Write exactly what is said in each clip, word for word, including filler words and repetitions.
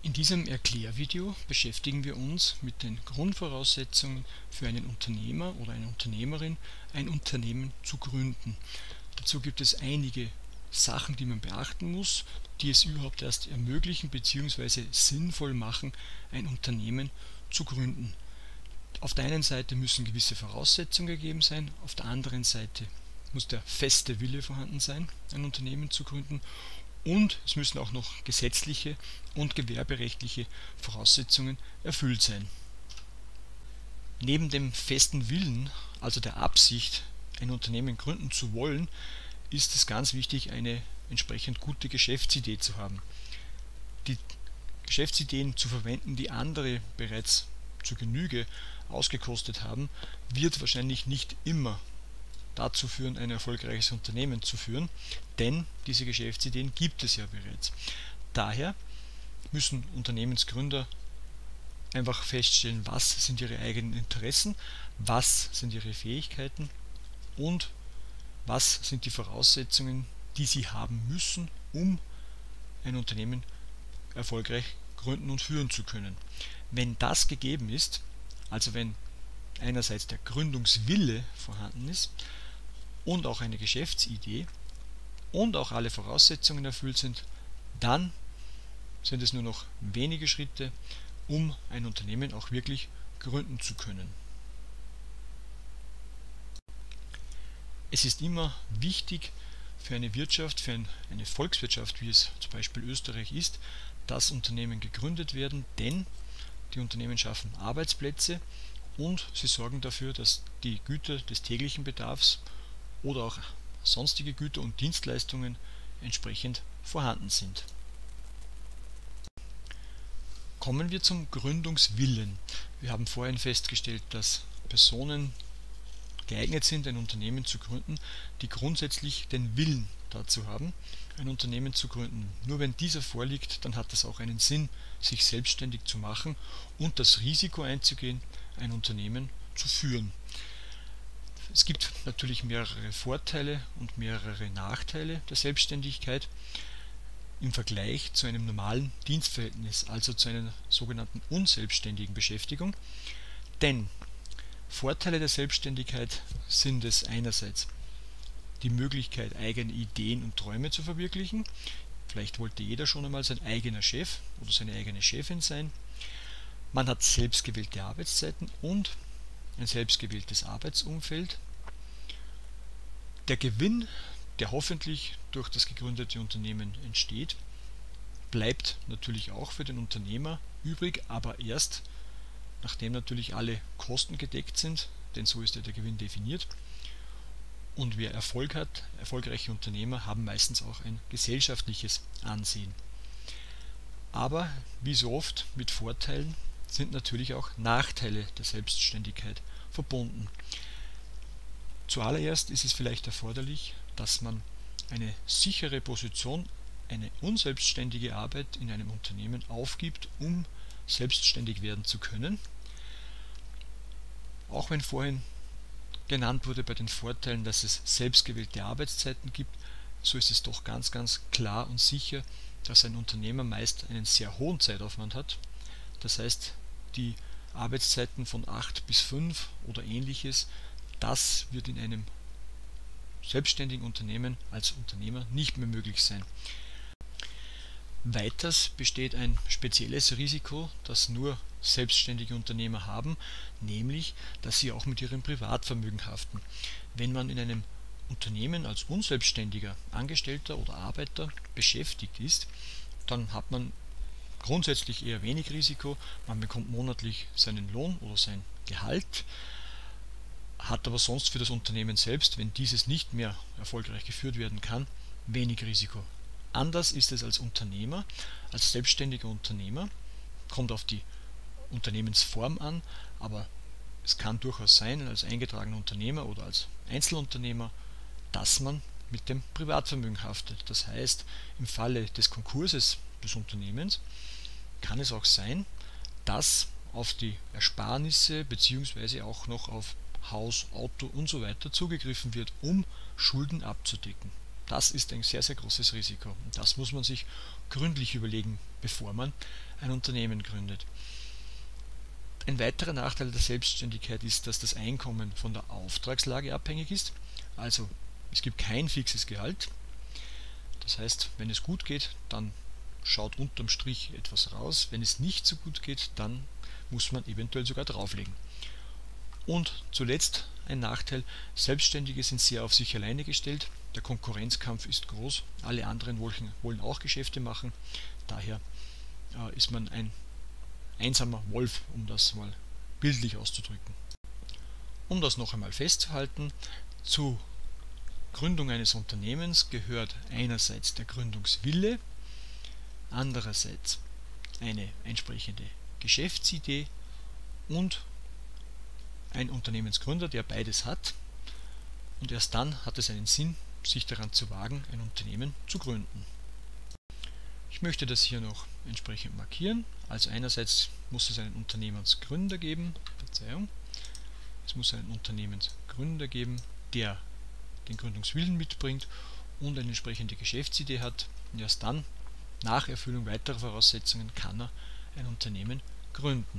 In diesem Erklärvideo beschäftigen wir uns mit den Grundvoraussetzungen für einen Unternehmer oder eine Unternehmerin, ein Unternehmen zu gründen. Dazu gibt es einige Sachen, die man beachten muss, die es überhaupt erst ermöglichen bzw. sinnvoll machen, ein Unternehmen zu gründen. Auf der einen Seite müssen gewisse Voraussetzungen gegeben sein, auf der anderen Seite muss der feste Wille vorhanden sein, ein Unternehmen zu gründen. Und es müssen auch noch gesetzliche und gewerberechtliche Voraussetzungen erfüllt sein. Neben dem festen Willen, also der Absicht, ein Unternehmen gründen zu wollen, ist es ganz wichtig, eine entsprechend gute Geschäftsidee zu haben. Die Geschäftsideen zu verwenden, die andere bereits zur Genüge ausgekostet haben, wird wahrscheinlich nicht immer dazu führen, ein erfolgreiches Unternehmen zu führen, denn diese Geschäftsideen gibt es ja bereits. Daher müssen Unternehmensgründer einfach feststellen, was sind ihre eigenen Interessen, was sind ihre Fähigkeiten und was sind die Voraussetzungen, die sie haben müssen, um ein Unternehmen erfolgreich gründen und führen zu können. Wenn das gegeben ist, also wenn einerseits der Gründungswille vorhanden ist, und auch eine Geschäftsidee und auch alle Voraussetzungen erfüllt sind, dann sind es nur noch wenige Schritte, um ein Unternehmen auch wirklich gründen zu können. Es ist immer wichtig für eine Wirtschaft, für eine Volkswirtschaft, wie es zum Beispiel Österreich ist, dass Unternehmen gegründet werden, denn die Unternehmen schaffen Arbeitsplätze und sie sorgen dafür, dass die Güter des täglichen Bedarfs oder auch sonstige Güter und Dienstleistungen entsprechend vorhanden sind. Kommen wir zum Gründungswillen. Wir haben vorhin festgestellt, dass Personen geeignet sind, ein Unternehmen zu gründen, die grundsätzlich den Willen dazu haben, ein Unternehmen zu gründen. Nur wenn dieser vorliegt, dann hat es auch einen Sinn, sich selbstständig zu machen und das Risiko einzugehen, ein Unternehmen zu führen. Es gibt natürlich mehrere Vorteile und mehrere Nachteile der Selbstständigkeit im Vergleich zu einem normalen Dienstverhältnis, also zu einer sogenannten unselbstständigen Beschäftigung. Denn Vorteile der Selbstständigkeit sind es einerseits die Möglichkeit, eigene Ideen und Träume zu verwirklichen. Vielleicht wollte jeder schon einmal sein eigener Chef oder seine eigene Chefin sein. Man hat selbstgewählte Arbeitszeiten und ein selbstgewähltes Arbeitsumfeld. Der Gewinn, der hoffentlich durch das gegründete Unternehmen entsteht, bleibt natürlich auch für den Unternehmer übrig, aber erst nachdem natürlich alle Kosten gedeckt sind, denn so ist ja der Gewinn definiert. Und wer Erfolg hat, erfolgreiche Unternehmer haben meistens auch ein gesellschaftliches Ansehen. Aber wie so oft mit Vorteilen sind natürlich auch Nachteile der Selbstständigkeit verbunden. Zuallererst ist es vielleicht erforderlich, dass man eine sichere Position, eine unselbstständige Arbeit in einem Unternehmen aufgibt, um selbstständig werden zu können. Auch wenn vorhin genannt wurde bei den Vorteilen, dass es selbstgewählte Arbeitszeiten gibt, so ist es doch ganz, ganz klar und sicher, dass ein Unternehmer meist einen sehr hohen Zeitaufwand hat. Das heißt, die Arbeitszeiten von acht bis fünf oder ähnliches, das wird in einem selbstständigen Unternehmen als Unternehmer nicht mehr möglich sein. Weiters besteht ein spezielles Risiko, das nur selbstständige Unternehmer haben, nämlich, dass sie auch mit ihrem Privatvermögen haften. Wenn man in einem Unternehmen als unselbstständiger Angestellter oder Arbeiter beschäftigt ist, dann hat man grundsätzlich eher wenig Risiko. Man bekommt monatlich seinen Lohn oder sein Gehalt, hat aber sonst für das Unternehmen selbst, wenn dieses nicht mehr erfolgreich geführt werden kann, wenig Risiko. Anders ist es als Unternehmer, als selbstständiger Unternehmer, kommt auf die Unternehmensform an, aber es kann durchaus sein, als eingetragener Unternehmer oder als Einzelunternehmer, dass man mit dem Privatvermögen haftet. Das heißt, im Falle des Konkurses des Unternehmens kann es auch sein, dass auf die Ersparnisse bzw. auch noch auf Haus, Auto und so weiter zugegriffen wird, um Schulden abzudecken. Das ist ein sehr, sehr großes Risiko. Und das muss man sich gründlich überlegen, bevor man ein Unternehmen gründet. Ein weiterer Nachteil der Selbstständigkeit ist, dass das Einkommen von der Auftragslage abhängig ist. Also es gibt kein fixes Gehalt. Das heißt, wenn es gut geht, dann schaut unterm Strich etwas raus. Wenn es nicht so gut geht, dann muss man eventuell sogar drauflegen. Und zuletzt ein Nachteil, Selbstständige sind sehr auf sich alleine gestellt. Der Konkurrenzkampf ist groß. Alle anderen wollen, wollen auch Geschäfte machen. Daher äh, ist man ein einsamer Wolf, um das mal bildlich auszudrücken. Um das noch einmal festzuhalten, zur Gründung eines Unternehmens gehört einerseits der Gründungswille, andererseits eine entsprechende Geschäftsidee und ein Unternehmensgründer, der beides hat, und erst dann hat es einen Sinn, sich daran zu wagen, ein Unternehmen zu gründen. Ich möchte das hier noch entsprechend markieren. Also einerseits muss es einen Unternehmensgründer geben, Verzeihung, es muss einen Unternehmensgründer geben, der den Gründungswillen mitbringt und eine entsprechende Geschäftsidee hat, und erst dann, nach Erfüllung weiterer Voraussetzungen, kann er ein Unternehmen gründen.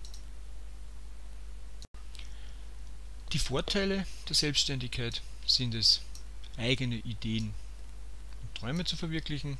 Die Vorteile der Selbstständigkeit sind es, eigene Ideen und Träume zu verwirklichen,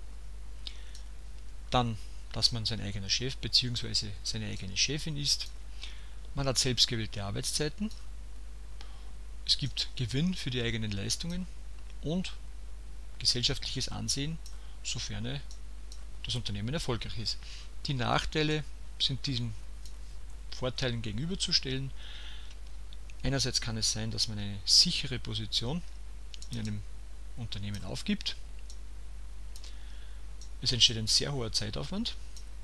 dann, dass man sein eigener Chef bzw. seine eigene Chefin ist, man hat selbstgewählte Arbeitszeiten, es gibt Gewinn für die eigenen Leistungen und gesellschaftliches Ansehen, sofern das Unternehmen erfolgreich ist. Die Nachteile sind diesen Vorteilen gegenüberzustellen. Einerseits kann es sein, dass man eine sichere Position in einem Unternehmen aufgibt. Es entsteht ein sehr hoher Zeitaufwand.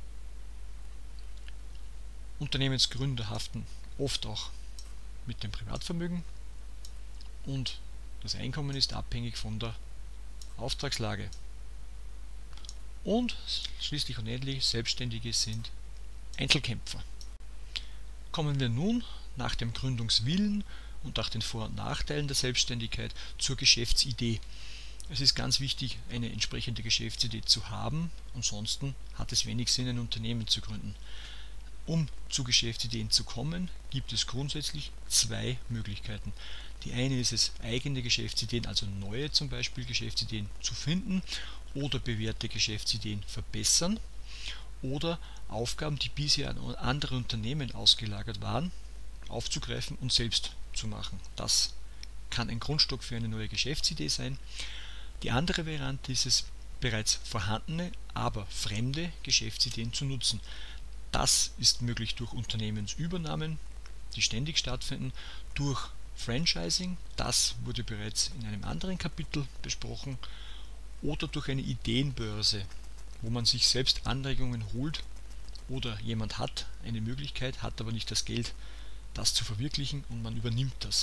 Unternehmensgründer haften oft auch mit dem Privatvermögen und das Einkommen ist abhängig von der Auftragslage. Und schließlich und endlich, Selbstständige sind Einzelkämpfer. Kommen wir nun nach dem Gründungswillen und nach den Vor- und Nachteilen der Selbstständigkeit zur Geschäftsidee. Es ist ganz wichtig, eine entsprechende Geschäftsidee zu haben, ansonsten hat es wenig Sinn, ein Unternehmen zu gründen. Um zu Geschäftsideen zu kommen, gibt es grundsätzlich zwei Möglichkeiten. Die eine ist es, eigene Geschäftsideen, also neue zum Beispiel Geschäftsideen zu finden oder bewährte Geschäftsideen verbessern oder Aufgaben, die bisher an andere Unternehmen ausgelagert waren, aufzugreifen und selbst zu machen. Das kann ein Grundstock für eine neue Geschäftsidee sein. Die andere Variante ist es, bereits vorhandene, aber fremde Geschäftsideen zu nutzen. Das ist möglich durch Unternehmensübernahmen, die ständig stattfinden, durch Franchising, das wurde bereits in einem anderen Kapitel besprochen, oder durch eine Ideenbörse, wo man sich selbst Anregungen holt oder jemand hat eine Möglichkeit, hat aber nicht das Geld, das zu verwirklichen, und man übernimmt das.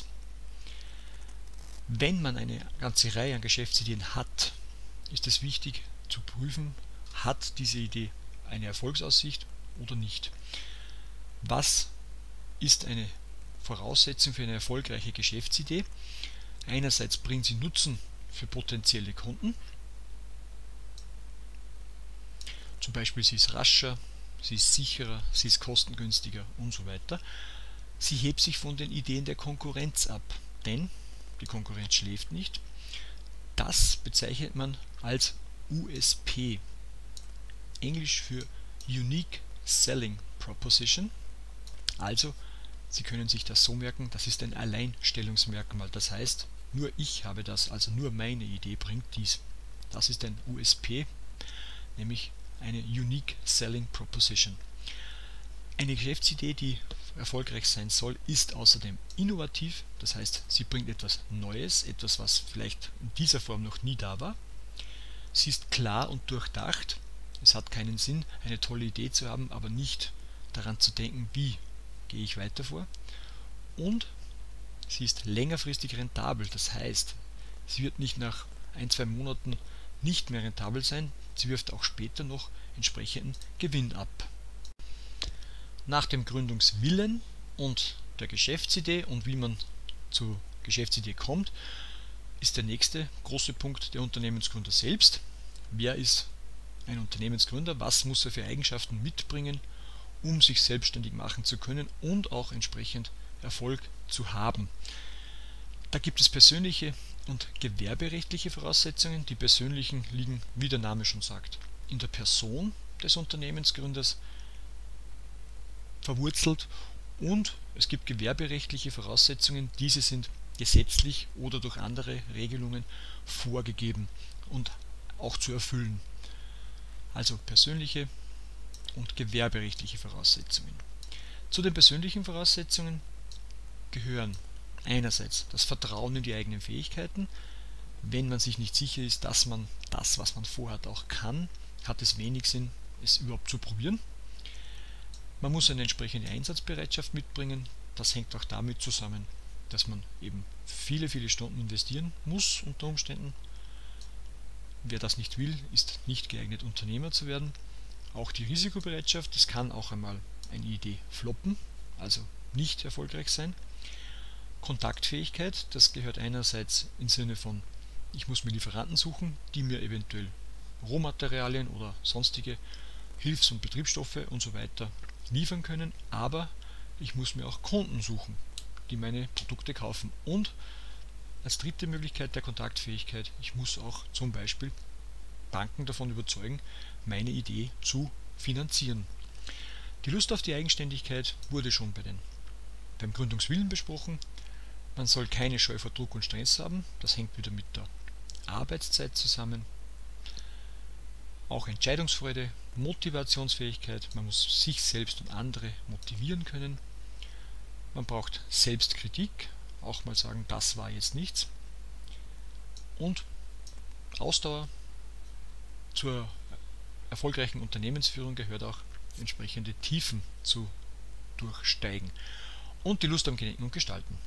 Wenn man eine ganze Reihe an Geschäftsideen hat, ist es wichtig zu prüfen, hat diese Idee eine Erfolgsaussicht oder nicht. Was ist eine Voraussetzung für eine erfolgreiche Geschäftsidee? Einerseits bringt sie Nutzen für potenzielle Kunden, zum Beispiel sie ist rascher, sie ist sicherer, sie ist kostengünstiger und so weiter. Sie hebt sich von den Ideen der Konkurrenz ab, denn die Konkurrenz schläft nicht. Das bezeichnet man als U S P, Englisch für Unique Selling Proposition. Also, Sie können sich das so merken, das ist ein Alleinstellungsmerkmal. Das heißt, nur ich habe das, also nur meine Idee bringt dies. Das ist ein U S P, nämlich eine Unique Selling Proposition. Eine Geschäftsidee, die erfolgreich sein soll, ist außerdem innovativ, das heißt, sie bringt etwas Neues, etwas, was vielleicht in dieser Form noch nie da war. Sie ist klar und durchdacht. Es hat keinen Sinn, eine tolle Idee zu haben, aber nicht daran zu denken, wie gehe ich weiter vor. Und sie ist längerfristig rentabel, das heißt, sie wird nicht nach ein, zwei Monaten nicht mehr rentabel sein, sie wirft auch später noch entsprechenden Gewinn ab. Nach dem Gründungswillen und der Geschäftsidee und wie man zur Geschäftsidee kommt, ist der nächste große Punkt der Unternehmensgründer selbst. Wer ist ein Unternehmensgründer? Was muss er für Eigenschaften mitbringen, um sich selbstständig machen zu können und auch entsprechend Erfolg zu haben? Da gibt es persönliche und gewerberechtliche Voraussetzungen. Die persönlichen liegen, wie der Name schon sagt, in der Person des Unternehmensgründers verwurzelt, und es gibt gewerberechtliche Voraussetzungen. Diese sind gesetzlich oder durch andere Regelungen vorgegeben und auch zu erfüllen. Also persönliche und gewerberechtliche Voraussetzungen. Zu den persönlichen Voraussetzungen gehören einerseits das Vertrauen in die eigenen Fähigkeiten. Wenn man sich nicht sicher ist, dass man das, was man vorhat, auch kann, hat es wenig Sinn, es überhaupt zu probieren. Man muss eine entsprechende Einsatzbereitschaft mitbringen. Das hängt auch damit zusammen, dass man eben viele, viele Stunden investieren muss unter Umständen. Wer das nicht will, ist nicht geeignet, Unternehmer zu werden. Auch die Risikobereitschaft, das kann auch einmal eine Idee floppen, also nicht erfolgreich sein. Kontaktfähigkeit, das gehört einerseits im Sinne von, ich muss mir Lieferanten suchen, die mir eventuell Rohmaterialien oder sonstige Hilfs- und Betriebsstoffe und so weiter liefern können, aber ich muss mir auch Kunden suchen, die meine Produkte kaufen. Und als dritte Möglichkeit der Kontaktfähigkeit, ich muss auch zum Beispiel Banken davon überzeugen, meine Idee zu finanzieren. Die Lust auf die Eigenständigkeit wurde schon bei den, beim Gründungswillen besprochen. Man soll keine Scheu vor Druck und Stress haben, das hängt wieder mit der Arbeitszeit zusammen. Auch Entscheidungsfreude, Motivationsfähigkeit, man muss sich selbst und andere motivieren können. Man braucht Selbstkritik, auch mal sagen, das war jetzt nichts. Und Ausdauer. Zur erfolgreichen Unternehmensführung gehört auch entsprechende Tiefen zu durchsteigen und die Lust am Denken und Gestalten.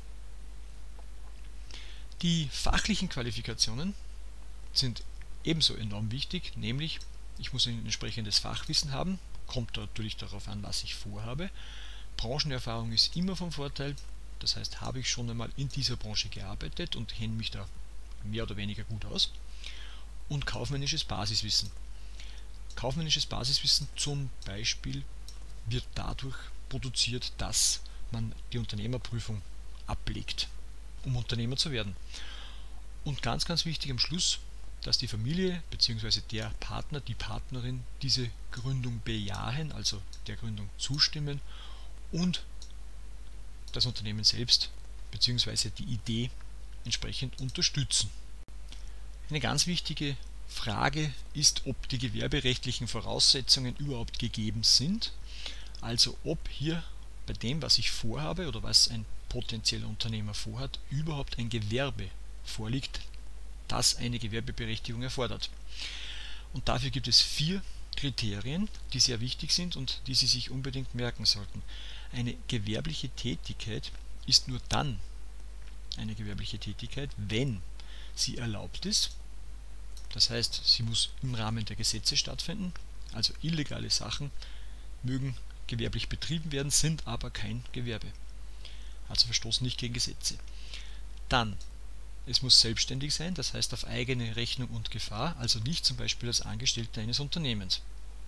Die fachlichen Qualifikationen sind ebenso enorm wichtig, nämlich ich muss ein entsprechendes Fachwissen haben, kommt natürlich darauf an, was ich vorhabe. Branchenerfahrung ist immer vom Vorteil, das heißt, habe ich schon einmal in dieser Branche gearbeitet und kenne mich da mehr oder weniger gut aus. Und kaufmännisches Basiswissen. Kaufmännisches Basiswissen zum Beispiel wird dadurch produziert, dass man die Unternehmerprüfung ablegt, um Unternehmer zu werden. Und ganz, ganz wichtig am Schluss, dass die Familie bzw. der Partner, die Partnerin diese Gründung bejahen, also der Gründung zustimmen und das Unternehmen selbst bzw. die Idee entsprechend unterstützen. Eine ganz wichtige Frage ist, ob die gewerberechtlichen Voraussetzungen überhaupt gegeben sind, also ob hier bei dem, was ich vorhabe oder was ein potenzieller Unternehmer vorhat, überhaupt ein Gewerbe vorliegt, das eine Gewerbeberechtigung erfordert. Und dafür gibt es vier Kriterien, die sehr wichtig sind und die Sie sich unbedingt merken sollten. Eine gewerbliche Tätigkeit ist nur dann eine gewerbliche Tätigkeit, wenn sie erlaubt ist. Das heißt, sie muss im Rahmen der Gesetze stattfinden, also illegale Sachen mögen gewerblich betrieben werden, sind aber kein Gewerbe, also verstoßen nicht gegen Gesetze. Dann, es muss selbstständig sein, das heißt auf eigene Rechnung und Gefahr, also nicht zum Beispiel als Angestellter eines Unternehmens.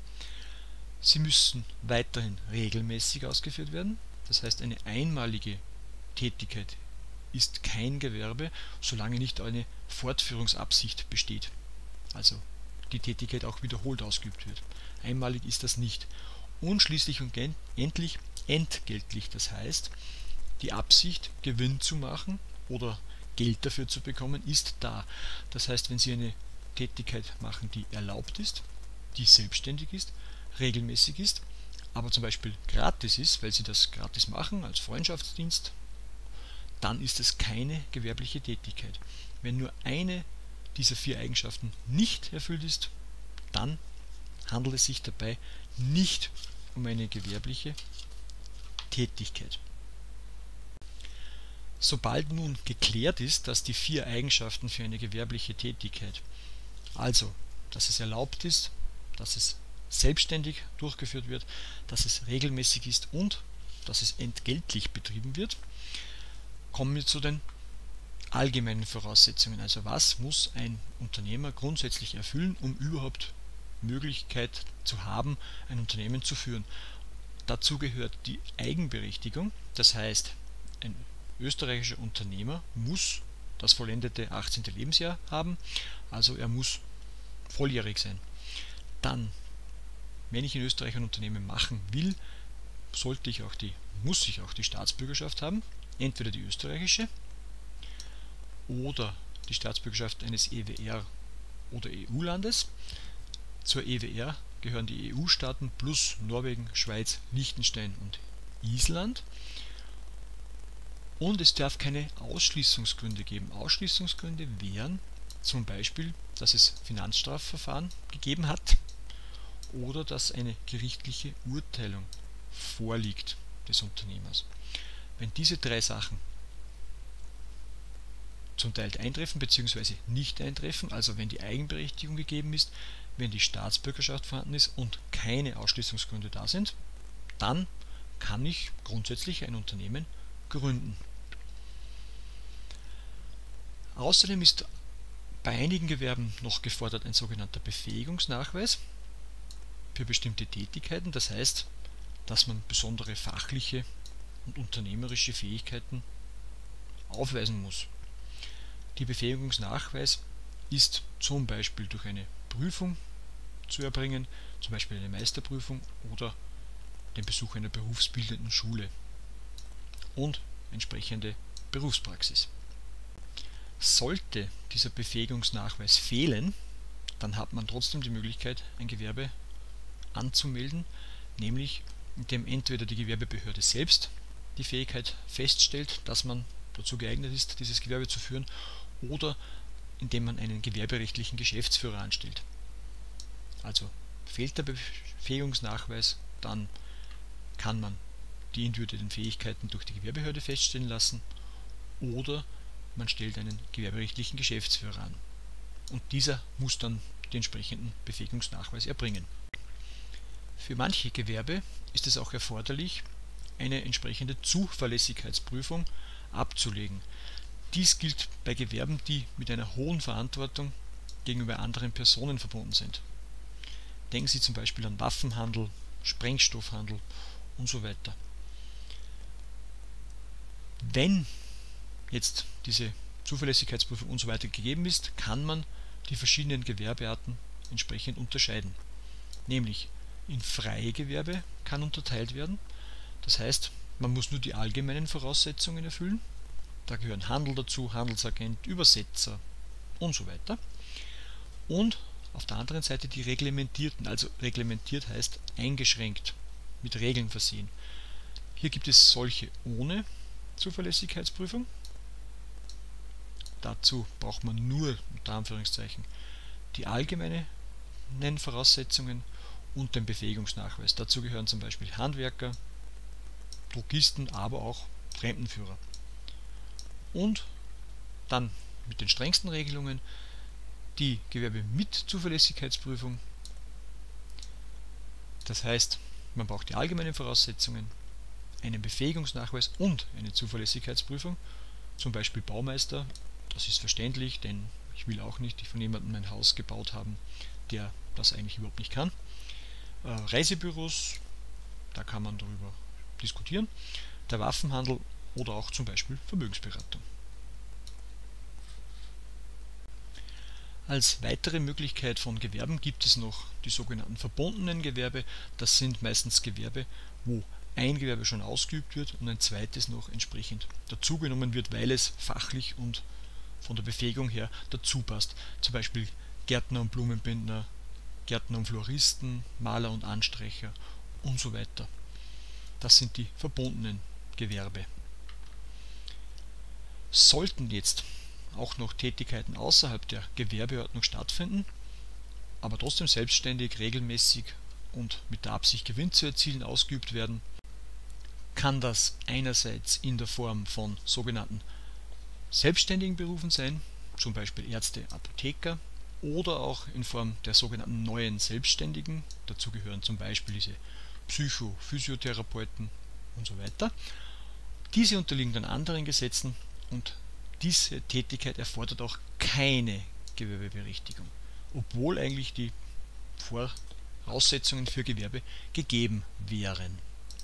Sie müssen weiterhin regelmäßig ausgeführt werden, das heißt eine einmalige Tätigkeit ist kein Gewerbe, solange nicht eine Fortführungsabsicht besteht, also die Tätigkeit auch wiederholt ausgeübt wird. Einmalig ist das nicht. Und schließlich und endlich entgeltlich, das heißt, die Absicht, Gewinn zu machen oder Geld dafür zu bekommen, ist da. Das heißt, wenn Sie eine Tätigkeit machen, die erlaubt ist, die selbstständig ist, regelmäßig ist, aber zum Beispiel gratis ist, weil Sie das gratis machen als Freundschaftsdienst, dann ist es keine gewerbliche Tätigkeit. Wenn nur eine dieser vier Eigenschaften nicht erfüllt ist, dann handelt es sich dabei nicht um eine gewerbliche Tätigkeit. Sobald nun geklärt ist, dass die vier Eigenschaften für eine gewerbliche Tätigkeit, also dass es erlaubt ist, dass es selbstständig durchgeführt wird, dass es regelmäßig ist und dass es entgeltlich betrieben wird, kommen wir zu den allgemeinen Voraussetzungen. Also was muss ein Unternehmer grundsätzlich erfüllen, um überhaupt Möglichkeit zu haben, ein Unternehmen zu führen. Dazu gehört die Eigenberechtigung, das heißt, ein österreichischer Unternehmer muss das vollendete achtzehnte Lebensjahr haben, also er muss volljährig sein. Dann, wenn ich in Österreich ein Unternehmen machen will, sollte ich auch die, muss ich auch die Staatsbürgerschaft haben, entweder die österreichische oder die Staatsbürgerschaft eines E W R oder E U-Landes. Zur E W R gehören die E U-Staaten plus Norwegen, Schweiz, Liechtenstein und Island. Und es darf keine Ausschließungsgründe geben. Ausschließungsgründe wären zum Beispiel, dass es Finanzstrafverfahren gegeben hat oder dass eine gerichtliche Urteilung vorliegt des Unternehmers. Wenn diese drei Sachen zum Teil eintreffen bzw. nicht eintreffen, also wenn die Eigenberechtigung gegeben ist, wenn die Staatsbürgerschaft vorhanden ist und keine Ausschließungsgründe da sind, dann kann ich grundsätzlich ein Unternehmen gründen. Außerdem ist bei einigen Gewerben noch gefordert ein sogenannter Befähigungsnachweis für bestimmte Tätigkeiten, das heißt, dass man besondere fachliche und unternehmerische Fähigkeiten aufweisen muss. Der Befähigungsnachweis ist zum Beispiel durch eine Prüfung zu erbringen, zum Beispiel eine Meisterprüfung oder den Besuch einer berufsbildenden Schule und entsprechende Berufspraxis. Sollte dieser Befähigungsnachweis fehlen, dann hat man trotzdem die Möglichkeit, ein Gewerbe anzumelden, nämlich indem entweder die Gewerbebehörde selbst die Fähigkeit feststellt, dass man dazu geeignet ist, dieses Gewerbe zu führen, oder indem man einen gewerberechtlichen Geschäftsführer anstellt. Also fehlt der Befähigungsnachweis, dann kann man die individuellen Fähigkeiten durch die Gewerbebehörde feststellen lassen oder man stellt einen gewerberechtlichen Geschäftsführer an. Und dieser muss dann den entsprechenden Befähigungsnachweis erbringen. Für manche Gewerbe ist es auch erforderlich, eine entsprechende Zuverlässigkeitsprüfung abzulegen. Dies gilt bei Gewerben, die mit einer hohen Verantwortung gegenüber anderen Personen verbunden sind. Denken Sie zum Beispiel an Waffenhandel, Sprengstoffhandel und so weiter. Wenn jetzt diese Zuverlässigkeitsprüfung und so weiter gegeben ist, kann man die verschiedenen Gewerbearten entsprechend unterscheiden. Nämlich in freie Gewerbe kann unterteilt werden, das heißt, man muss nur die allgemeinen Voraussetzungen erfüllen. Da gehören Handel dazu, Handelsagent, Übersetzer und so weiter. Und auf der anderen Seite die reglementierten, also reglementiert heißt eingeschränkt, mit Regeln versehen. Hier gibt es solche ohne Zuverlässigkeitsprüfung. Dazu braucht man nur, unter Anführungszeichen, die allgemeinen Voraussetzungen und den Befähigungsnachweis. Dazu gehören zum Beispiel Handwerker, Drogisten, aber auch Fremdenführer. Und dann mit den strengsten Regelungen die Gewerbe mit Zuverlässigkeitsprüfung. Das heißt, man braucht die allgemeinen Voraussetzungen, einen Befähigungsnachweis und eine Zuverlässigkeitsprüfung. Zum Beispiel Baumeister, das ist verständlich, denn ich will auch nicht von jemandem ein Haus gebaut haben, der das eigentlich überhaupt nicht kann. Äh, Reisebüros, da kann man darüber diskutieren. Der Waffenhandel oder auch zum Beispiel Vermögensberatung. Als weitere Möglichkeit von Gewerben gibt es noch die sogenannten verbundenen Gewerbe. Das sind meistens Gewerbe, wo ein Gewerbe schon ausgeübt wird und ein zweites noch entsprechend dazugenommen wird, weil es fachlich und von der Befähigung her dazu passt. Zum Beispiel Gärtner und Blumenbindner, Gärtner und Floristen, Maler und Anstreicher und so weiter. Das sind die verbundenen Gewerbe. Sollten jetzt auch noch Tätigkeiten außerhalb der Gewerbeordnung stattfinden, aber trotzdem selbstständig, regelmäßig und mit der Absicht Gewinn zu erzielen ausgeübt werden, kann das einerseits in der Form von sogenannten selbstständigen Berufen sein, zum Beispiel Ärzte, Apotheker, oder auch in Form der sogenannten neuen Selbstständigen, dazu gehören zum Beispiel diese Psycho-, Physiotherapeuten und so weiter. Diese unterliegen dann anderen Gesetzen und diese Tätigkeit erfordert auch keine Gewerbeberechtigung, obwohl eigentlich die Voraussetzungen für Gewerbe gegeben wären.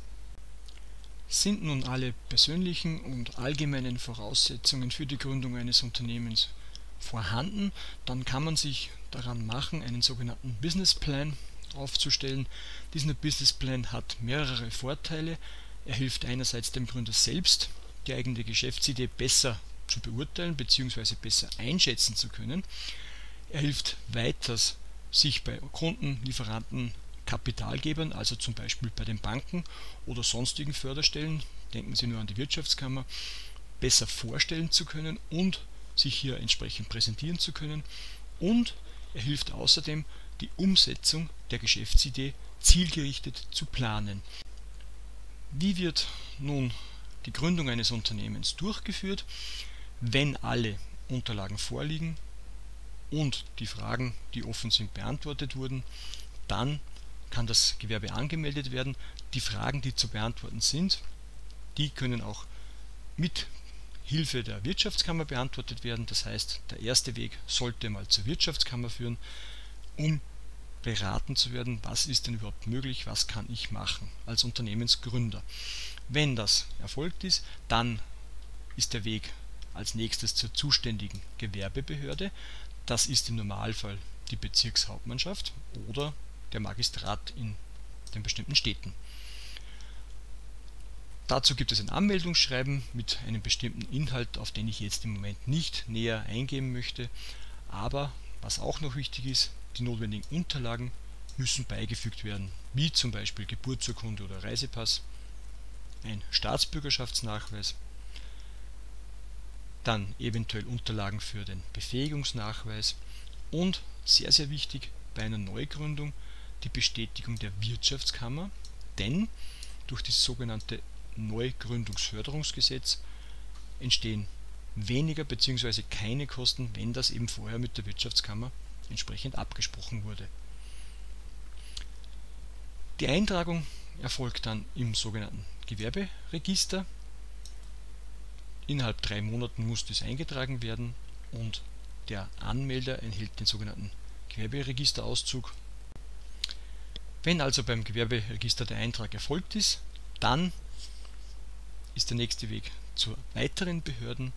Sind nun alle persönlichen und allgemeinen Voraussetzungen für die Gründung eines Unternehmens vorhanden, dann kann man sich daran machen, einen sogenannten Businessplan aufzustellen. Dieser Businessplan hat mehrere Vorteile. Er hilft einerseits dem Gründer selbst, die eigene Geschäftsidee besser zu beurteilen bzw. besser einschätzen zu können. Er hilft weiters, sich bei Kunden, Lieferanten, Kapitalgebern, also zum Beispiel bei den Banken oder sonstigen Förderstellen, denken Sie nur an die Wirtschaftskammer, besser vorstellen zu können und sich hier entsprechend präsentieren zu können. Und er hilft außerdem, die Umsetzung der Geschäftsidee zielgerichtet zu planen. Wie wird nun die Gründung eines Unternehmens durchgeführt? Wenn alle Unterlagen vorliegen und die Fragen, die offen sind, beantwortet wurden, dann kann das Gewerbe angemeldet werden. Die Fragen, die zu beantworten sind, die können auch mit Hilfe der Wirtschaftskammer beantwortet werden. Das heißt, der erste Weg sollte mal zur Wirtschaftskammer führen, um beraten zu werden, was ist denn überhaupt möglich, was kann ich machen als Unternehmensgründer. Wenn das erfolgt ist, dann ist der Weg als nächstes zur zuständigen Gewerbebehörde. Das ist im Normalfall die Bezirkshauptmannschaft oder der Magistrat in den bestimmten Städten. Dazu gibt es ein Anmeldungsschreiben mit einem bestimmten Inhalt, auf den ich jetzt im Moment nicht näher eingehen möchte. Aber was auch noch wichtig ist, die notwendigen Unterlagen müssen beigefügt werden, wie zum Beispiel Geburtsurkunde oder Reisepass, ein Staatsbürgerschaftsnachweis, dann eventuell Unterlagen für den Befähigungsnachweis und sehr sehr wichtig bei einer Neugründung die Bestätigung der Wirtschaftskammer, denn durch das sogenannte Neugründungsförderungsgesetz entstehen weniger bzw. keine Kosten, wenn das eben vorher mit der Wirtschaftskammer entsprechend abgesprochen wurde. Die Eintragung erfolgt dann im sogenannten Gewerberegister. Innerhalb drei Monaten muss das eingetragen werden und der Anmelder erhält den sogenannten Gewerberegisterauszug. Wenn also beim Gewerberegister der Eintrag erfolgt ist, dann ist der nächste Weg zu weiteren Behörden.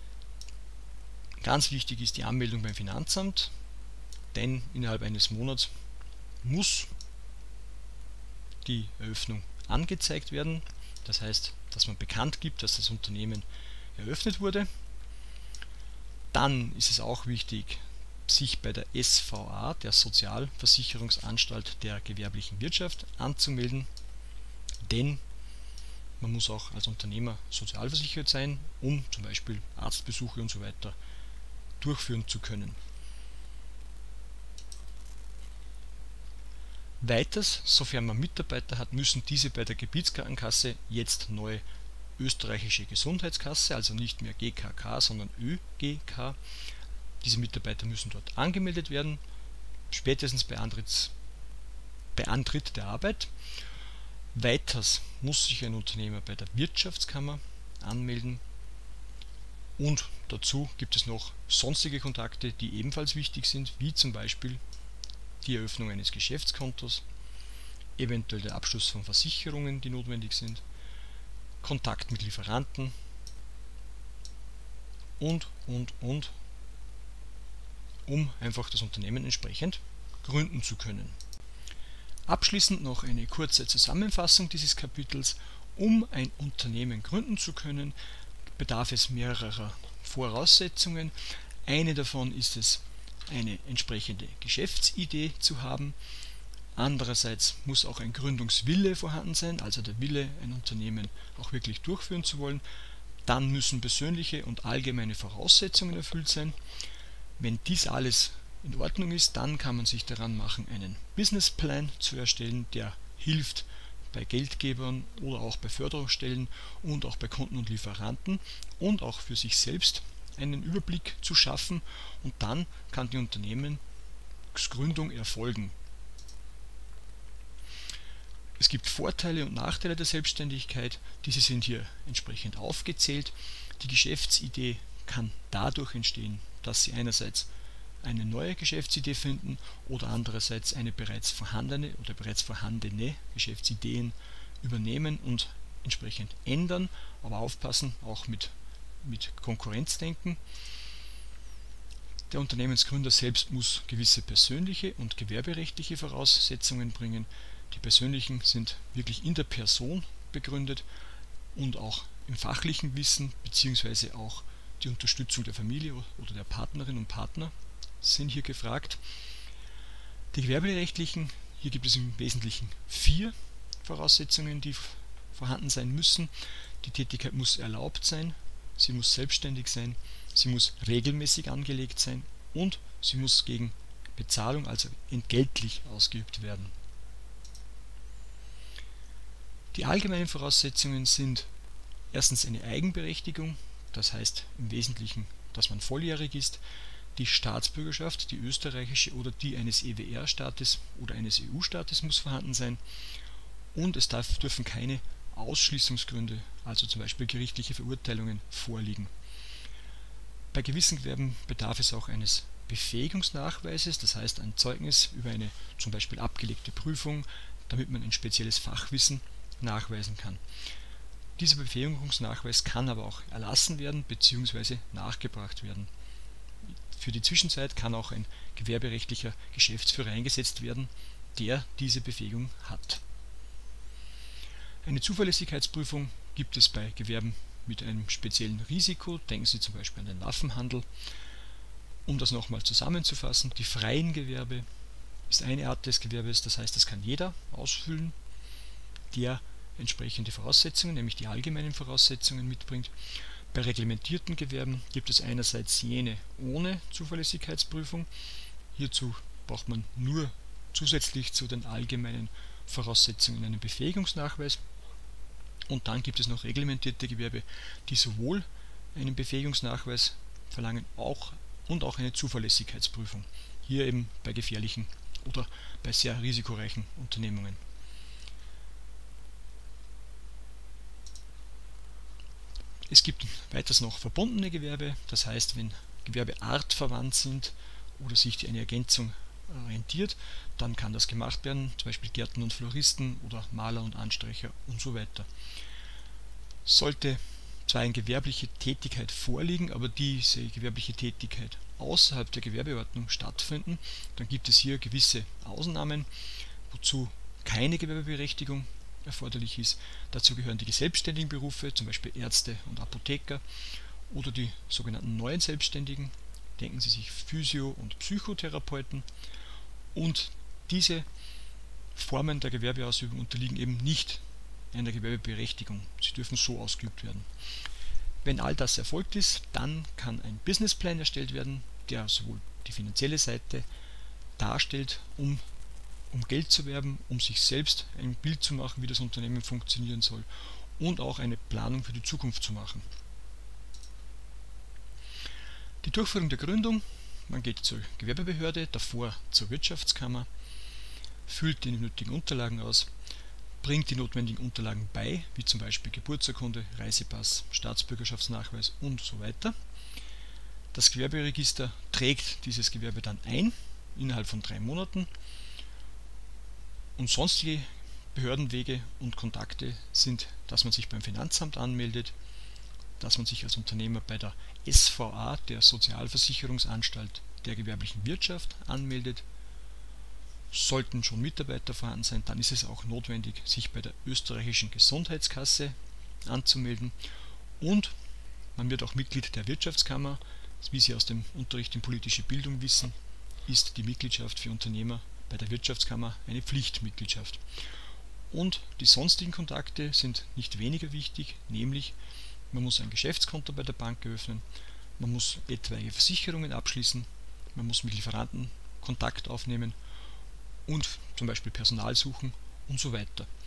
Ganz wichtig ist die Anmeldung beim Finanzamt, denn innerhalb eines Monats muss die Eröffnung angezeigt werden. Das heißt, dass man bekannt gibt, dass das Unternehmen eröffnet wurde. Dann ist es auch wichtig, sich bei der S V A, der Sozialversicherungsanstalt der gewerblichen Wirtschaft, anzumelden, denn man muss auch als Unternehmer sozialversichert sein, um zum Beispiel Arztbesuche und so weiter durchführen zu können. Weiters, sofern man Mitarbeiter hat, müssen diese bei der Gebietskrankenkasse, jetzt neue österreichische Gesundheitskasse, also nicht mehr G K K, sondern Ö G K, diese Mitarbeiter müssen dort angemeldet werden, spätestens bei, Antritts, bei Antritt der Arbeit. Weiters muss sich ein Unternehmer bei der Wirtschaftskammer anmelden und dazu gibt es noch sonstige Kontakte, die ebenfalls wichtig sind, wie zum Beispiel die Eröffnung eines Geschäftskontos, eventuell der Abschluss von Versicherungen, die notwendig sind, Kontakt mit Lieferanten und, und, und, um einfach das Unternehmen entsprechend gründen zu können. Abschließend noch eine kurze Zusammenfassung dieses Kapitels. Um ein Unternehmen gründen zu können, bedarf es mehrerer Voraussetzungen. Eine davon ist es, eine entsprechende Geschäftsidee zu haben. Andererseits muss auch ein Gründungswille vorhanden sein, also der Wille, ein Unternehmen auch wirklich durchführen zu wollen. Dann müssen persönliche und allgemeine Voraussetzungen erfüllt sein. Wenn dies alles in Ordnung ist, dann kann man sich daran machen, einen Businessplan zu erstellen, der hilft bei Geldgebern oder auch bei Förderungsstellen und auch bei Kunden und Lieferanten und auch für sich selbst einen Überblick zu schaffen, und dann kann die Unternehmensgründung erfolgen. Es gibt Vorteile und Nachteile der Selbstständigkeit, diese sind hier entsprechend aufgezählt. Die Geschäftsidee kann dadurch entstehen, dass Sie einerseits eine neue Geschäftsidee finden oder andererseits eine bereits vorhandene oder bereits vorhandene Geschäftsideen übernehmen und entsprechend ändern, aber aufpassen, auch mit, mit Konkurrenzdenken. Der Unternehmensgründer selbst muss gewisse persönliche und gewerberechtliche Voraussetzungen bringen. Die persönlichen sind wirklich in der Person begründet und auch im fachlichen Wissen bzw. auch die Unterstützung der Familie oder der Partnerin und Partner sind hier gefragt. Die gewerberechtlichen, hier gibt es im Wesentlichen vier Voraussetzungen, die vorhanden sein müssen. Die Tätigkeit muss erlaubt sein, sie muss selbstständig sein, sie muss regelmäßig angelegt sein und sie muss gegen Bezahlung, also entgeltlich, ausgeübt werden. Die allgemeinen Voraussetzungen sind erstens eine Eigenberechtigung, das heißt im Wesentlichen, dass man volljährig ist, die Staatsbürgerschaft, die österreichische oder die eines E W R-Staates oder eines E U-Staates muss vorhanden sein und es darf, dürfen keine Ausschließungsgründe, also zum Beispiel gerichtliche Verurteilungen, vorliegen. Bei gewissen Gewerben bedarf es auch eines Befähigungsnachweises, das heißt ein Zeugnis über eine zum Beispiel abgelegte Prüfung, damit man ein spezielles Fachwissen nachweisen kann. Dieser Befähigungsnachweis kann aber auch erlassen werden bzw. nachgebracht werden. Für die Zwischenzeit kann auch ein gewerberechtlicher Geschäftsführer eingesetzt werden, der diese Befähigung hat. Eine Zuverlässigkeitsprüfung gibt es bei Gewerben mit einem speziellen Risiko, denken Sie zum Beispiel an den Waffenhandel. Um das nochmal zusammenzufassen, die freien Gewerbe ist eine Art des Gewerbes, das heißt, das kann jeder ausfüllen, der entsprechende Voraussetzungen, nämlich die allgemeinen Voraussetzungen mitbringt. Bei reglementierten Gewerben gibt es einerseits jene ohne Zuverlässigkeitsprüfung. Hierzu braucht man nur zusätzlich zu den allgemeinen Voraussetzungen einen Befähigungsnachweis. Und dann gibt es noch reglementierte Gewerbe, die sowohl einen Befähigungsnachweis verlangen auch, und auch eine Zuverlässigkeitsprüfung. Hier eben bei gefährlichen oder bei sehr risikoreichen Unternehmungen. Es gibt weiters noch verbundene Gewerbe, das heißt, wenn Gewerbe artverwandt sind oder sich eine Ergänzung orientiert, dann kann das gemacht werden, zum Beispiel Gärtner und Floristen oder Maler und Anstreicher und so weiter. Sollte zwar eine gewerbliche Tätigkeit vorliegen, aber diese gewerbliche Tätigkeit außerhalb der Gewerbeordnung stattfinden, dann gibt es hier gewisse Ausnahmen, wozu keine Gewerbeberechtigung erforderlich ist. Dazu gehören die selbstständigen Berufe, zum Beispiel Ärzte und Apotheker, oder die sogenannten neuen Selbstständigen, denken Sie sich Physio- und Psychotherapeuten, und diese Formen der Gewerbeausübung unterliegen eben nicht einer Gewerbeberechtigung. Sie dürfen so ausgeübt werden. Wenn all das erfolgt ist, dann kann ein Businessplan erstellt werden, der sowohl die finanzielle Seite darstellt, um um Geld zu werben, um sich selbst ein Bild zu machen, wie das Unternehmen funktionieren soll, und auch eine Planung für die Zukunft zu machen. Die Durchführung der Gründung: Man geht zur Gewerbebehörde, davor zur Wirtschaftskammer, füllt die nötigen Unterlagen aus, bringt die notwendigen Unterlagen bei, wie zum Beispiel Geburtsurkunde, Reisepass, Staatsbürgerschaftsnachweis und so weiter. Das Gewerberegister trägt dieses Gewerbe dann ein, innerhalb von drei Monaten. Und sonstige Behördenwege und Kontakte sind, dass man sich beim Finanzamt anmeldet, dass man sich als Unternehmer bei der S V A, der Sozialversicherungsanstalt der gewerblichen Wirtschaft, anmeldet. Sollten schon Mitarbeiter vorhanden sein, dann ist es auch notwendig, sich bei der österreichischen Gesundheitskasse anzumelden, und man wird auch Mitglied der Wirtschaftskammer. Wie Sie aus dem Unterricht in politische Bildung wissen, ist die Mitgliedschaft für Unternehmer bei der Wirtschaftskammer eine Pflichtmitgliedschaft. Und die sonstigen Kontakte sind nicht weniger wichtig, nämlich man muss ein Geschäftskonto bei der Bank eröffnen, man muss etwaige Versicherungen abschließen, man muss mit Lieferanten Kontakt aufnehmen und zum Beispiel Personal suchen und so weiter.